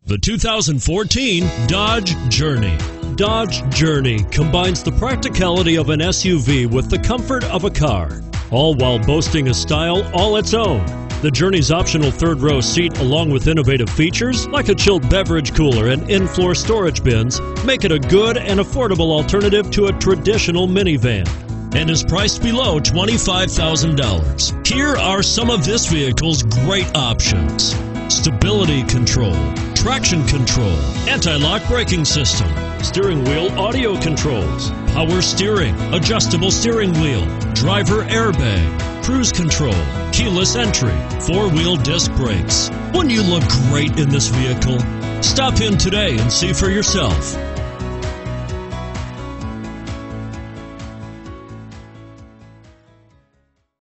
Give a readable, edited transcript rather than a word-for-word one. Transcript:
The 2014 Dodge Journey. Dodge Journey combines the practicality of an SUV with the comfort of a car, all while boasting a style all its own. The Journey's optional third-row seat, along with innovative features like a chilled beverage cooler and in-floor storage bins, make it a good and affordable alternative to a traditional minivan, and is priced below $25,000. Here are some of this vehicle's great options: stability control, traction control, anti-lock braking system, steering wheel audio controls, power steering, adjustable steering wheel, driver airbag, cruise control, keyless entry, four-wheel disc brakes. Wouldn't you look great in this vehicle? Stop in today and see for yourself.